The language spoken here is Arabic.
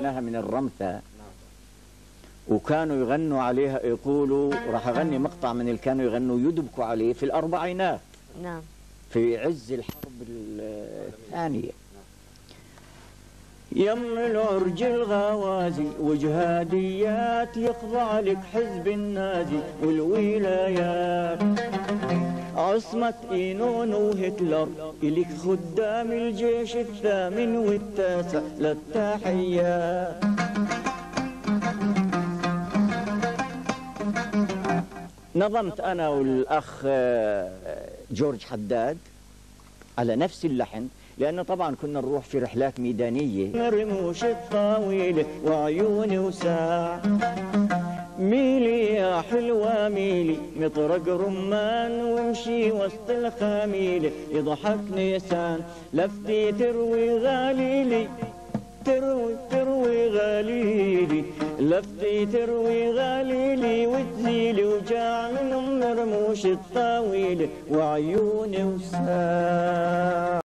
غناها من الرمثة، وكانوا يغنوا عليها، يقولوا راح أغني مقطع من اللي كانوا يغنوا يدبكوا عليه في الأربعينات. نعم. في عز الحرب الثانية. يم العرج الغوازي وجهاديات يخضع لك حزب النازي والولايات، عصمة إينون وهتلر إلك خدام الجيش الثامن والتاسع للتحيات. نظمت أنا والأخ جورج حداد على نفس اللحن، لأنه طبعا كنا نروح في رحلات ميدانية. رموش الطاويلة وعيوني وساع، ميلي يا حلوة ميلي مطرق رمان، وامشي وسط الخميلة يضحك نيسان، لفتي تروي غاليلي تروي غاليلي، لفتي تروي غاليلي وتزيلي وجاع من رموش الطاويلة وعيوني وساع.